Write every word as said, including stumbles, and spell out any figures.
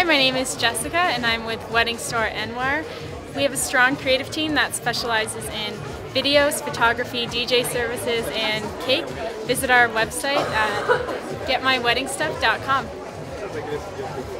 Hi, my name is Jessica and I'm with Wedding Store Anwar. We have a strong creative team that specializes in videos, photography, D J services, and cake. Visit our website at get my wedding stuff dot com.